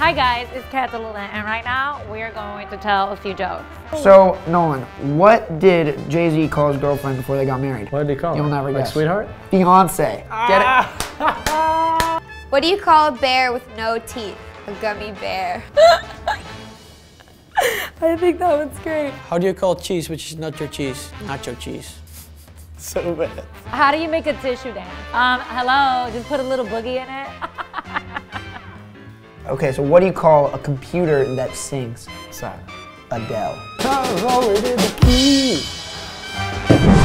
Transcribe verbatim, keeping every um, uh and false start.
Hi guys, it's Kat Deluna, and right now we are going to tell a few jokes. So, Nolan, what did Jay-Z call his girlfriend before they got married? What did he call her? You'll never like guess. Sweetheart? Fiance. Ah. Get it? What do you call a bear with no teeth? A gummy bear. I think that one's great. How do you call cheese which is not your cheese? Nacho cheese. So bad. How do you make a tissue dance? Um, hello, just put a little boogie in it. Okay, so what do you call a computer that sings? What's that? Adele. Car's already the key.